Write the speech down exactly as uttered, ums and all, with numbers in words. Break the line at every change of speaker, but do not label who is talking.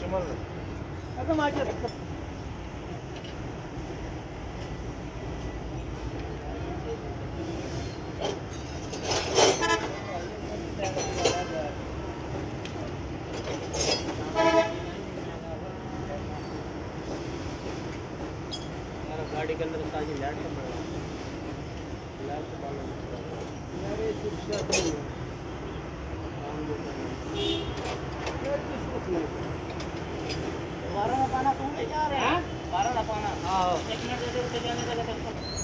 गाड़ी के अंदर साजी लाइट तो पड़ा लाइट तो बाल यार ये शिक्षा तो बारह ना पाना तुम ले जा रहे हैं बारह ना पाना हाँ एक मिनट दे दे जाने का